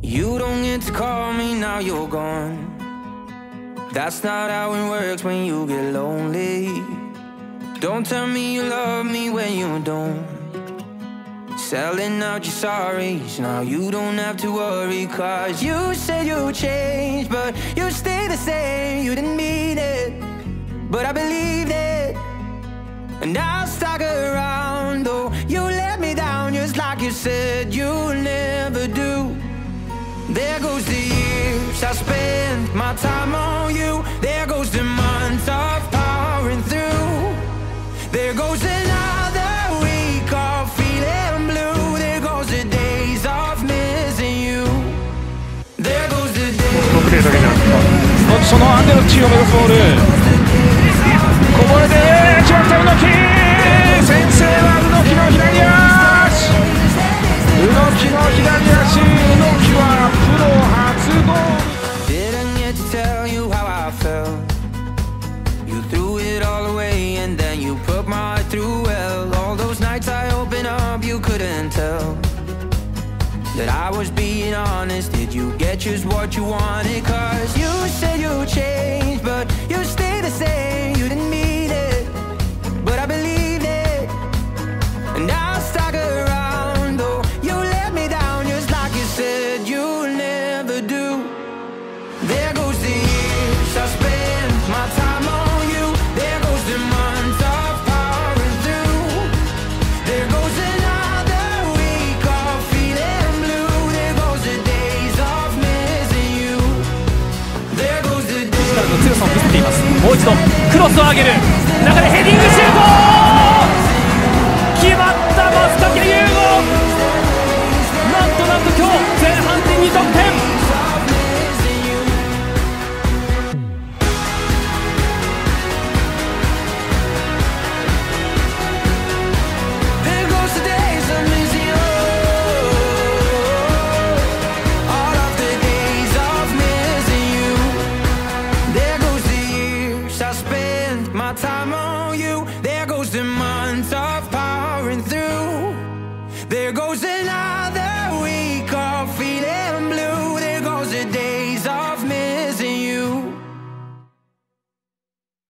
You don't get to call me now you're gone. That's not how it works when you get lonely. Don't tell me you love me when you don't. Selling out your sorries, now you don't have to worry. Cause you said you changed, but you stay the same. You didn't mean it, but I believed it. And I'll stuck around, though you let me down just like you said you'll never do. There goes the years I spent my time on you. There goes the months of powering through. There goes another week of feeling blue. There goes the days of missing you. There goes the days. そのアンデルチを目指すボール。こぼれて決まった宇木。先制は宇木の左足。宇木の左足。宇木はプロ初ゴール。 Didn't get to tell you how I felt. You threw it all away and then you put my heart through hell. All those nights I opened up, you couldn't tell that I was being honest. Did you get just what you wanted? Cause you said you changed, but you stay the same. You didn't mean it, but I believed it. And I stuck around, though you let me down just like you said you'll never do. There goes the years I spent my time on you. There goes the months of powering through. There goes another week of feeling blue. There goes the days of missing you. There goes the days. 強さを見せています。もう一度クロスを上げる。中でヘディングシュート。